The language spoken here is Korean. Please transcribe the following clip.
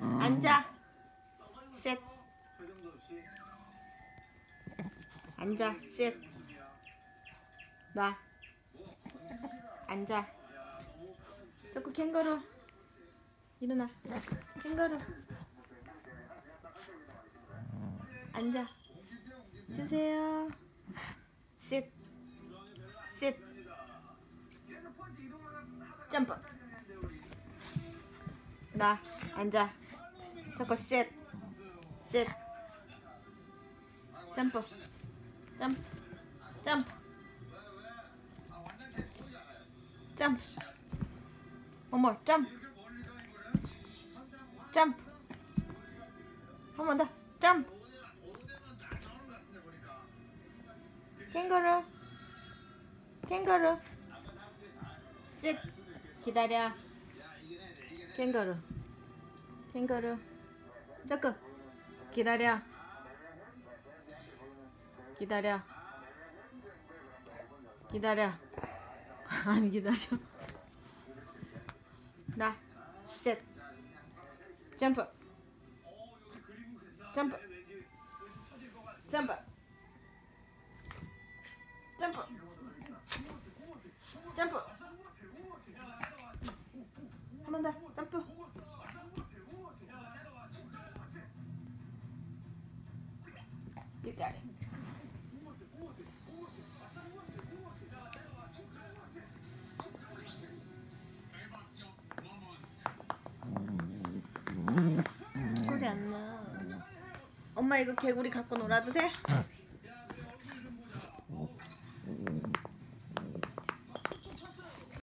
앉아. 셋. 앉아. 셋. 놔. 앉아. 자꾸 캥거루. 일어나. 캥거루. 앉아. 주세요. sit. sit. 점프. 나 앉아. 자꾸 sit. sit. 점프. 점프. 점프. 점프. one more. 점프. 점프. 한 번 더. 점프. 캥거루. 캥거루. sit. 기다려. 캥거루. 캥거루. 자꾸 기다려. 기다려. 기다려. 안 기다려. 나 sit. 점프. 점프. 점프. 점프. 점프. 한 번 더. 점프. You got it. 소리 안 나. 엄마 이거 개구리 갖고 놀아도 돼?